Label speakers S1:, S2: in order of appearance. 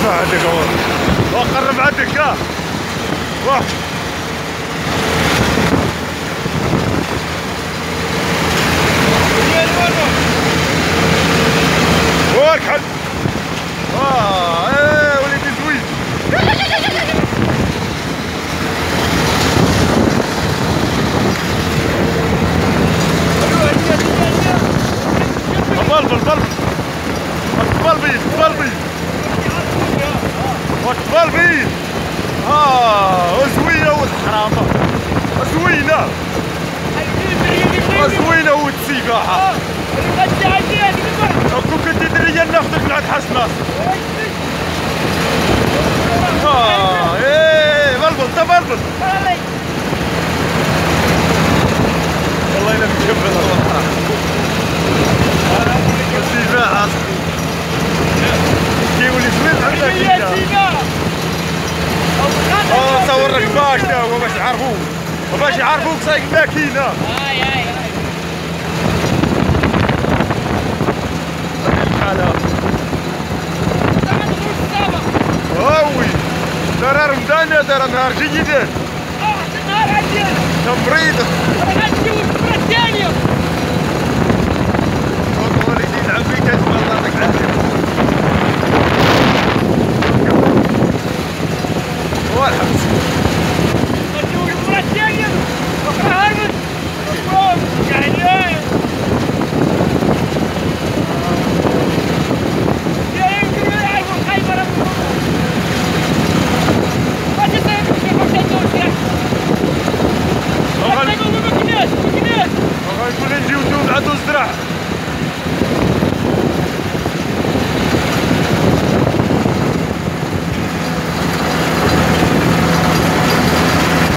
S1: ما عندك وقرب عندك يا واه وارك حد ايه وليدي زوين بالبيض زوينه ولد الحرامه زوينه زوينه ولد السيقاحه كون كنتي دريه ناخذك لعند حسناس ايه بلبل انت بلبل والله الا مكبل والله السيقاحه كيولي زوين عندك صور لك باش هو باش يعرفوك وباش يعرفوك سايق ماكينه
S2: هاي
S1: هلا هاوي دار رمضان دار نهار جيد نهار عجيب تمريض